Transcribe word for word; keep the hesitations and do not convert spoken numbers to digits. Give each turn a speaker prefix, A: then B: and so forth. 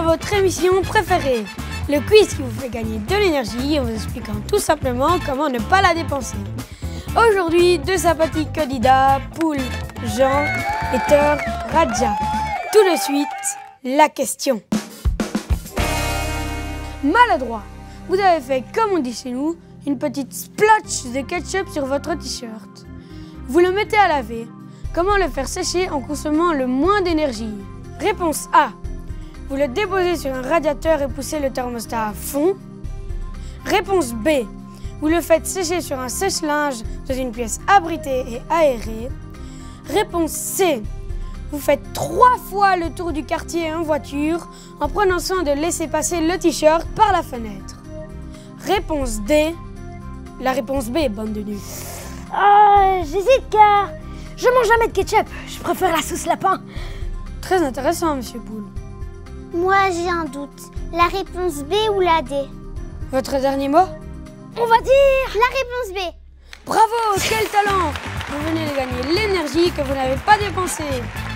A: votre émission préférée, le quiz qui vous fait gagner de l'énergie en vous expliquant tout simplement comment ne pas la dépenser. Aujourd'hui, deux sympathiques candidats, Poul, Jean et Thor, Radja. Tout de suite, la question. Maladroit, vous avez fait, comme on dit chez nous, une petite splotch de ketchup sur votre t-shirt. Vous le mettez à laver. Comment le faire sécher en consommant le moins d'énergie? Réponse A. Vous le déposez sur un radiateur et poussez le thermostat à fond. Réponse B. Vous le faites sécher sur un sèche-linge dans une pièce abritée et aérée. Réponse C. Vous faites trois fois le tour du quartier en voiture en prenant soin de laisser passer le t-shirt par la fenêtre. Réponse D. La réponse B, bande de nuls.
B: Euh, j'hésite car je mange jamais de ketchup. Je préfère la sauce lapin.
A: Très intéressant, monsieur Poul.
C: Moi, j'ai un doute. La réponse B ou la D?
A: Votre dernier mot?
B: On va dire
C: la réponse B.
A: Bravo, quel talent! Vous venez de gagner l'énergie que vous n'avez pas dépensée.